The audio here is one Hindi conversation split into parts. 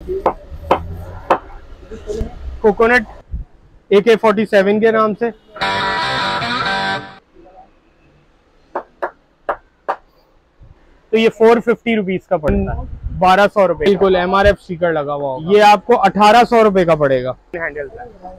कोकोनट AK-47 के नाम से। तो ये 450 रुपीज का पड़ता है, 1200 रुपए। बिल्कुल MRF स्टिकर लगा हुआ होगा। ये आपको 1800 रुपए का पड़ेगा। हैंडल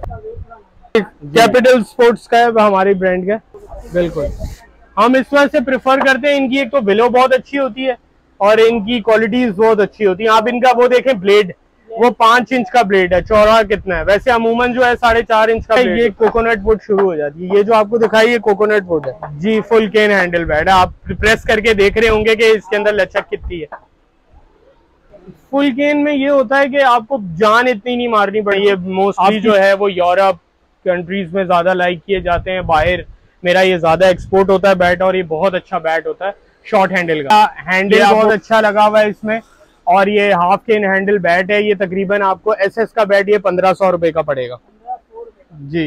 कैपिटल स्पोर्ट्स का है, हमारे ब्रांड का। बिल्कुल हम इस वजह से प्रेफर करते हैं, इनकी एक तो बिलो बहुत अच्छी होती है और इनकी क्वालिटीज बहुत अच्छी होती है। आप इनका वो देखें ब्लेड, वो 5 इंच का ब्लेड है, चौड़ा कितना है, वैसे अमूमन जो है 4.5 इंच का ब्लेड। ये कोकोनट वुड शुरू हो जाती है। ये जो आपको दिखाई ये कोकोनट वुड है जी, फुल केन हैंडल बैट है। आप प्रेस करके देख रहे होंगे कि इसके अंदर लचक कितनी है। फुल केन में ये होता है कि आपको जान इतनी नहीं मारनी पड़ी। ये मोस्टली जो है वो यूरोप कंट्रीज में ज्यादा लाइक किए जाते हैं, बाहर मेरा ये ज्यादा एक्सपोर्ट होता है बैट, और ये बहुत अच्छा बैट होता है। शॉर्ट हैंडल का हैंडल बहुत अच्छा लगा हुआ है इसमें, और ये हाफ केन हैंडल बैट है। ये तकरीबन आपको SS का बैट ये 1500 रुपए का पड़ेगा जी।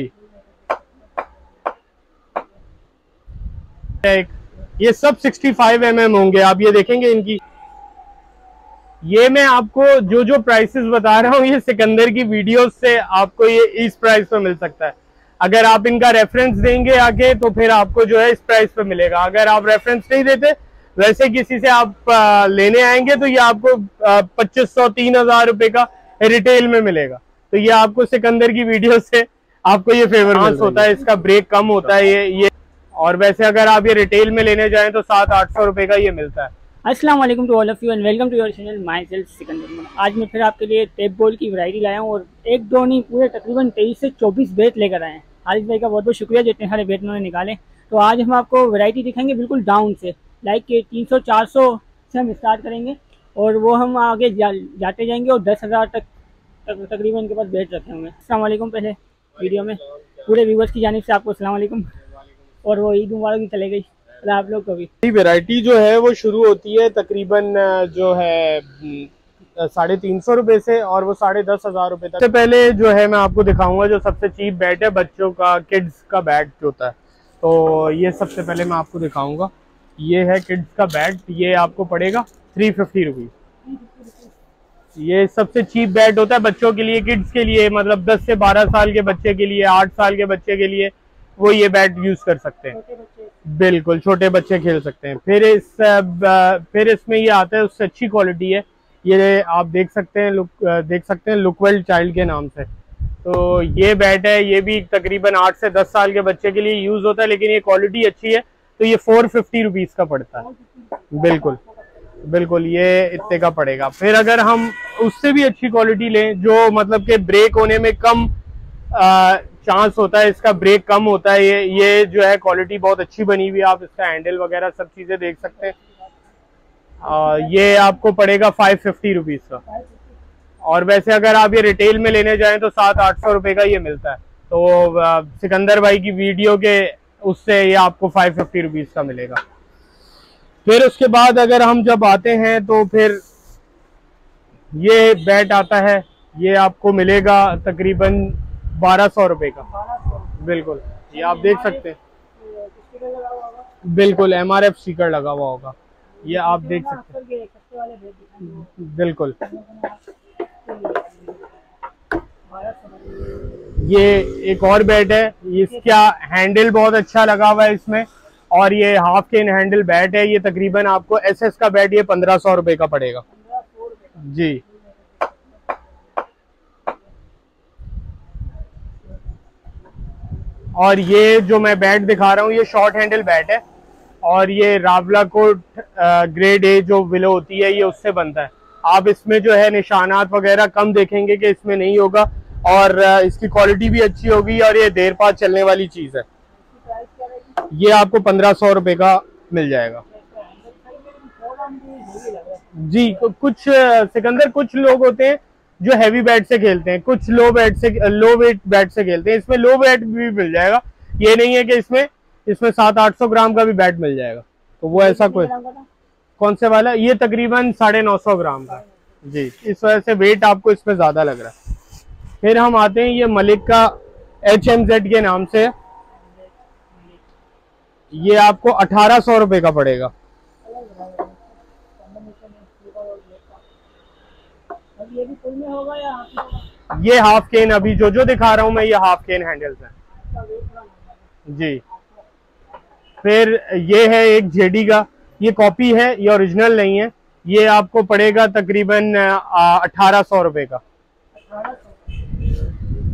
ये सब 65 mm होंगे, आप ये देखेंगे इनकी। ये मैं आपको जो प्राइसेस बता रहा हूँ ये सिकंदर की वीडियोस से आपको ये इस प्राइस पे मिल सकता है। अगर आप इनका रेफरेंस देंगे आगे तो फिर आपको जो है इस प्राइस पे मिलेगा। अगर आप रेफरेंस नहीं देते, वैसे किसी से आप लेने आएंगे तो ये आपको 2500-3000 रुपए का रिटेल में मिलेगा। तो ये आपको सिकंदर की वीडियो से आपको ये फेवर होता है, इसका ब्रेक कम होता है ये। और वैसे अगर आप ये रिटेल में लेने जाएं तो 700-800 रुपए का ये मिलता है। अस्सलाम वालेकुम to all of you and welcome to your channel myself Sikandar. आज मैं फिर आपके लिए टेप बॉल की वैरायटी लाया हूँ और एक दो नहीं पूरे तकरीबन 23 से 24 बैट लेकर आए हैं। हारिस भाई का बहुत बहुत शुक्रिया जितने सारे बैट उन्होंने निकाले। तो आज हम आपको वैरायटी दिखाएंगे बिल्कुल डाउन से, लाइक 300-400 से हम स्टार्ट करेंगे और वो हम आगे जाते जाएंगे और 10,000 तक तकरीबन इनके पास बैट रखे होंगे। अस्सलाम वालेकुम। पहले वीडियो में पूरे व्यूवर्स की जानिब से आपको अस्सलाम वालेकुम, और वो ईद मुबारक भी चले गई आप लोग को भी। वैरायटी जो है वो शुरू होती है तकरीबन जो है 350 रुपए से और वो 10,500 रुपए तक। सबसे पहले जो है मैं आपको दिखाऊंगा जो सबसे चीप बैट है बच्चों का, किड्स का बैट होता है। तो ये सबसे पहले मैं आपको दिखाऊंगा, ये है किड्स का बैट। ये आपको पड़ेगा 350 रुपीज। ये सबसे चीप बैट होता है बच्चों के लिए, किड्स के लिए, मतलब 10 से 12 साल के बच्चे के लिए, 8 साल के बच्चे के लिए वो ये बैट यूज कर सकते हैं। बिल्कुल छोटे बच्चे खेल सकते हैं। फिर इसमें ये आता है, उससे अच्छी क्वालिटी है। ये आप देख सकते हैं लुकवेल चाइल्ड के नाम से। तो ये बैट है, ये भी तकरीबन 8 से 10 साल के बच्चे के लिए यूज होता है, लेकिन ये क्वालिटी अच्छी है। तो ये 450 रुपीज का पड़ता है। बिल्कुल ये इतने का पड़ेगा। फिर अगर हम उससे भी अच्छी क्वालिटी लें जो मतलब के ब्रेक होने में कम चांस होता है, इसका ब्रेक कम होता है, ये जो है क्वालिटी बहुत अच्छी बनी हुई है। आप इसका हैंडल वगैरह सब चीजें देख सकते हैं। ये आपको पड़ेगा 550 रुपीज का, और वैसे अगर आप ये रिटेल में लेने जाएं तो 700-800 रुपए का ये मिलता है। तो सिकंदर भाई की वीडियो के उससे ये आपको 550 रुपीज का मिलेगा। फिर उसके बाद अगर हम जब आते हैं तो फिर ये बैट आता है, ये आपको मिलेगा तकरीबन 1200 रुपए का। बिल्कुल ये आप देख सकते हैं, बिल्कुल MRF स्टिकर लगा हुआ होगा, ये आप देख सकते हैं। बिल्कुल ये एक और बैट है, इसका हैंडल बहुत अच्छा लगा हुआ है इसमें, और ये हाफ केन हैंडल बैट है। ये तकरीबन आपको SS का बैट ये 1500 रुपए का पड़ेगा जी। और ये जो मैं बैट दिखा रहा हूँ ये शॉर्ट हैंडल बैट है, और ये रावला कोट ग्रेड A जो विलो होती है ये उससे बनता है। आप इसमें जो है निशानात वगैरह कम देखेंगे कि इसमें नहीं होगा, और इसकी क्वालिटी भी अच्छी होगी, और ये देर पास चलने वाली चीज है। ये आपको 1500 रुपए का मिल जाएगा जी। कुछ सिकंदर कुछ लोग होते हैं जो हैवी बैट से खेलते हैं, कुछ लो वेट बैट से खेलते हैं। इसमें लो वेट भी मिल जाएगा, ये नहीं है कि इसमें 700-800 ग्राम का भी बैट मिल जाएगा। तो वो ऐसा कोई कौन से वाला, ये तकरीबन 950 ग्राम का जी। इस वजह से वेट आपको इसमें ज्यादा लग रहा है। फिर हम आते हैं ये मलिक का HMZ के नाम से, ये आपको 1800 रुपए का पड़ेगा। ये भी फुल में होगा या हाफ में होगा? ये हाफ केन, अभी जो दिखा रहा हूँ मैं, ये हाफ केन हैंडल्स हैं जी। फिर ये है एक जेडी का, ये कॉपी है, ये ओरिजिनल नहीं है। ये आपको पड़ेगा तकरीबन 1800 रुपए का। 1800।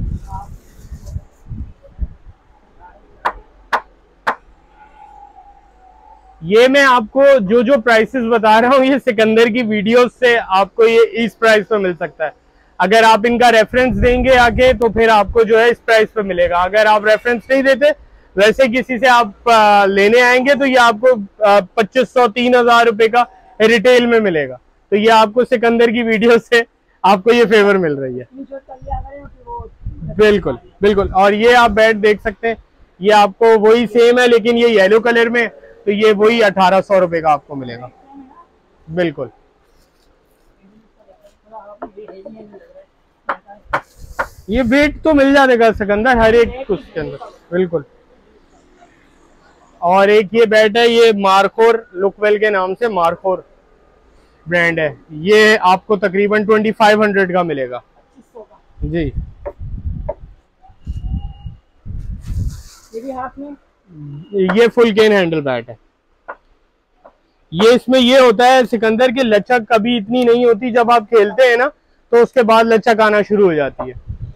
ये मैं आपको जो जो प्राइसेस बता रहा हूँ, ये सिकंदर की वीडियोस से आपको ये इस प्राइस पे मिल सकता है। अगर आप इनका रेफरेंस देंगे आगे तो फिर आपको जो है इस प्राइस पे मिलेगा। अगर आप रेफरेंस नहीं देते, वैसे किसी से आप लेने आएंगे तो ये आपको 2500-3000 रुपए का रिटेल में मिलेगा। तो ये आपको सिकंदर की वीडियो से आपको ये फेवर मिल रही है। बिल्कुल बिल्कुल। और ये आप बैट देख सकते हैं, ये आपको वही सेम है लेकिन ये येलो कलर में, तो ये वही 1800 रुपए का आपको मिलेगा। बिल्कुल। ये वेट तो मिल जाएगा सिकंदर हर एक उसके अंदर। बिल्कुल। और एक ये बैट है, ये मार्कोर लुकवेल के नाम से, मार्कोर ब्रांड है। ये आपको तकरीबन 2500 का मिलेगा जी। ये भी हाथ में, ये फुल केन हैंडल बैट है। ये इसमें ये होता है सिकंदर की लचक कभी इतनी नहीं होती, जब आप खेलते हैं ना तो उसके बाद लचक आना शुरू हो जाती है।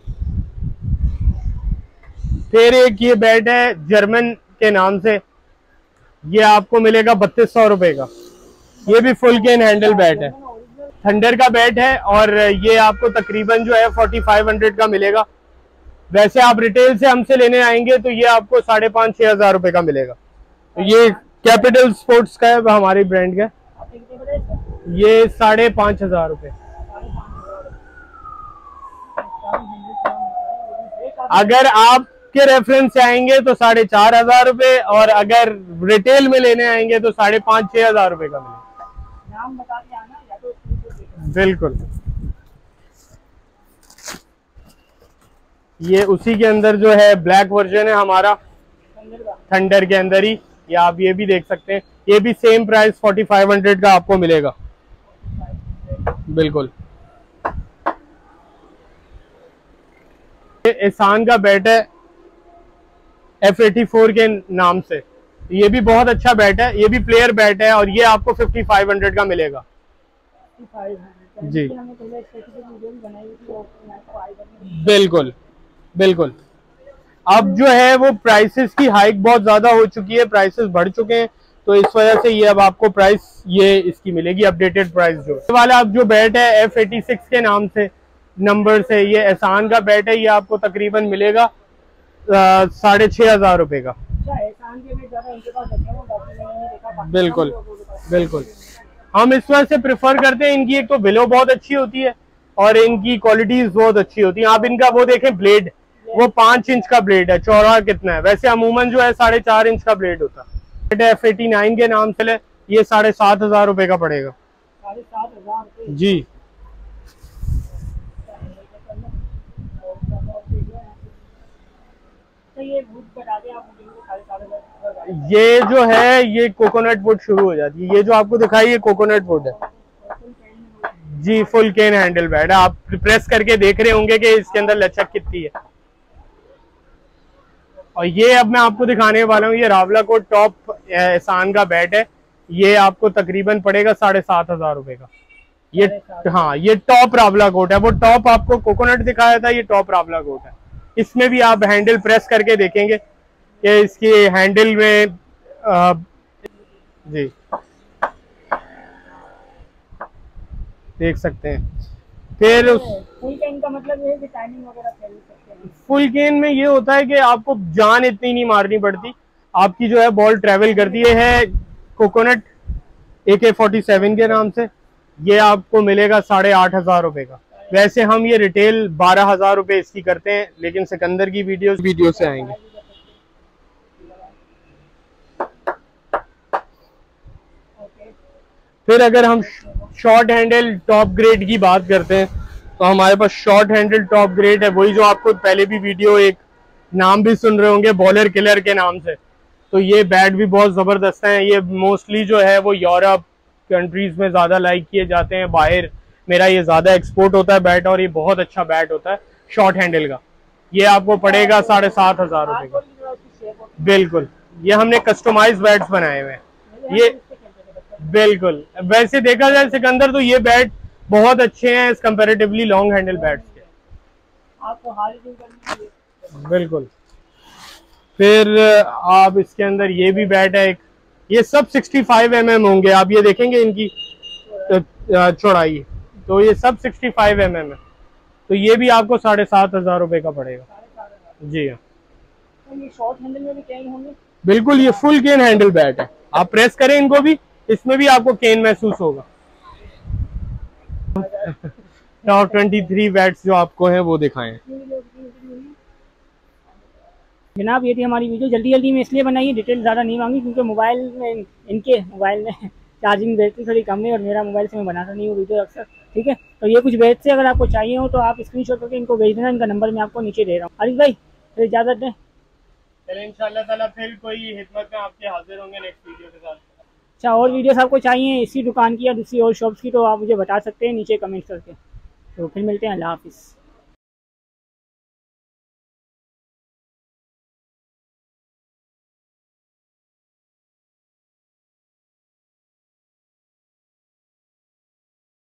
फिर एक ये बैट है जर्मन के नाम से, ये आपको मिलेगा 3200 रुपए का। ये भी फुल केन हैंडल बैट है, थंडर का बैट है और ये आपको तकरीबन जो है 4500 का मिलेगा। वैसे आप रिटेल से हमसे लेने आएंगे तो ये आपको 5,500-6 हजार रुपए का मिलेगा। तो ये कैपिटल स्पोर्ट्स का है, हमारी ब्रांड का। ये 5,500 रुपए। अगर आपके रेफरेंस से आएंगे तो 4,500 रुपए, और अगर रिटेल में लेने आएंगे तो 5,500-6 हजार रुपए का मिलेगा। नाम बता के आना या तो। बिल्कुल। ये उसी के अंदर जो है ब्लैक वर्जन है हमारा, थंडर के अंदर ही। ये आप ये भी देख सकते हैं, ये भी सेम प्राइस 4500 का आपको मिलेगा। बिल्कुल। ये एहसान का बैट है F84 के नाम से, ये भी बहुत अच्छा बैट है। ये भी प्लेयर बैट है और ये आपको 5500 का मिलेगा जी। बिल्कुल बिल्कुल। अब जो है वो प्राइसेस की हाइक बहुत ज्यादा हो चुकी है, प्राइसेस बढ़ चुके हैं, तो इस वजह से ये अब आपको प्राइस ये इसकी मिलेगी अपडेटेड प्राइस। जो वाला अब जो बैट है F86 के नाम से नंबर से, ये एहसान का बैट है, ये आपको तकरीबन मिलेगा 6,500 रुपए का। बिल्कुल बिल्कुल। हम इस वजह से प्रेफर करते हैं, इनकी एक तो बिलो बहुत अच्छी होती है और इनकी क्वालिटीज बहुत अच्छी होती है। आप इनका वो देखें ब्लेड, वो 5 इंच का ब्लेड है, चौड़ा कितना है, वैसे अमूमन जो है 4.5 इंच का ब्लेड होता है। F89 के नाम से ये 7,500 रुपए का पड़ेगा। 7,500 जी। ये जो है ये कोकोनट वुड शुरू हो जाती है। ये जो आपको दिखाई ये कोकोनट वुड है जी, फुल केन हैंडल बैट है। आप प्रेस करके देख रहे होंगे कि इसके अंदर लचक कितनी है। और ये अब मैं आपको दिखाने वाला हूँ, ये रावला कोट टॉप एहसान का बैट है। ये आपको तकरीबन पड़ेगा 7,500 रुपए का। ये हाँ, ये टॉप रावला कोट है। वो टॉप आपको कोकोनट दिखाया था, ये टॉप रावला कोट है। इसमें भी आप हैंडल प्रेस करके देखेंगे कि इसकी हैंडल में जी देख सकते हैं। फिर फुल केन का मतलब ये है कि टाइमिंग वगैरह खेल सकते हैं। फुल केन में ये होता है कि आपको जान इतनी नहीं मारनी पड़ती, आपकी जो है बॉल ट्रेवल करती है। कोकोनट AK-47 के नाम से, ये आपको मिलेगा 8,500 रुपए का। वैसे हम ये रिटेल 12,000 रुपए इसकी करते हैं, लेकिन सिकंदर की वीडियो से आएंगे। फिर अगर हम शॉर्ट हैंडल टॉप ग्रेड की बात करते हैं तो हमारे पास शॉर्ट हैंडल टॉप ग्रेड है, वही जो आपको पहले भी वीडियो एक नाम भी सुन रहे होंगे बॉलर किलर के नाम से। तो ये बैट भी बहुत ज़बरदस्त हैं। ये मोस्टली जो है वो यूरोप कंट्रीज़ में ज़्यादा लाइक किए जाते हैं, बाहर मेरा ये ज्यादा एक्सपोर्ट होता है बैट, और ये बहुत अच्छा बैट होता है शॉर्ट हैंडल का। ये आपको पड़ेगा 7,500 रुपए का। बिल्कुल, ये हमने कस्टमाइज बैट्स बनाए हुए हैं ये। बिल्कुल, वैसे देखा जाए सिकंदर तो ये बैट बहुत अच्छे हैं इस कंपैरेटिवली लॉन्ग हैंडल बैट्स के। आपको हाल ही बिल्कुल। फिर आप इसके अंदर ये भी बैट है एक, ये सब 65 mm होंगे। आप ये देखेंगे इनकी चौड़ाई, तो ये सब 65 mm है। तो ये भी आपको 7,500 रुपए का पड़ेगा। जी हाँ। ये शॉर्ट हैंडल में भी केन होंगे? बिल्कुल, ये फुल केन हैंडल बैट है। आप प्रेस करें इनको भी, इसमें भी आपको केन महसूस होगा। टॉप 23 बैट्स जो आपको हैं वो दिखाएं जनाब। ये थी हमारी वीडियो, जल्दी जल्दी में इसलिए बनाई, डिटेल ज़्यादा नहीं मांगी क्योंकि मोबाइल में इनके मोबाइल में चार्जिंग बैटरी थोड़ी कम है और मेरा मोबाइल से मैं बनाता नहीं हूँ वीडियो अक्सर। ठीक है, तो ये कुछ बैट से अगर आपको चाहिए हो तो आप स्क्रीनशॉट करके इनको भेज देना। इनका नंबर मैं आपको नीचे दे रहा हूँ। आरिफ भाई फिर इजाज़त दें। चलिए इंशाल्लाह ताला फिर कोई हिकमत में आपके हाजिर होंगे नेक्स्ट वीडियो के साथ। अच्छा, और वीडियोस आपको चाहिए इसी दुकान की या दूसरी और शॉप्स की तो आप मुझे बता सकते हैं नीचे कमेंट करके। तो फिर मिलते हैं, अल्लाह हाफिज़।